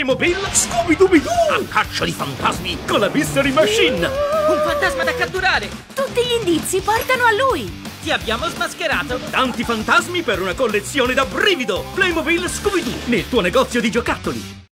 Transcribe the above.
Playmobil Scooby-Dooby-Doo! A caccia di fantasmi con la Mystery Machine! Un fantasma da catturare! Tutti gli indizi portano a lui! Ti abbiamo smascherato! Tanti fantasmi per una collezione da brivido! Playmobil Scooby-Doo nel tuo negozio di giocattoli!